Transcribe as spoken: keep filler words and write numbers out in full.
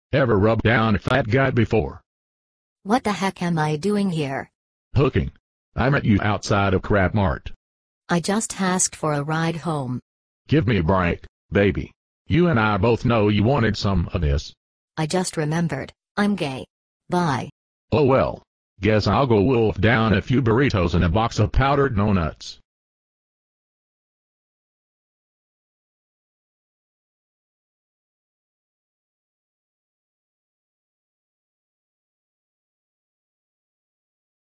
Ever rubbed down a fat guy before? What the heck am I doing here? Hooking. I met you outside of CrapMart. I just asked for a ride home. Give me a break, baby. You and I both know you wanted some of this. I just remembered, I'm gay. Bye. Oh well. Guess I'll go wolf down a few burritos and a box of powdered donuts.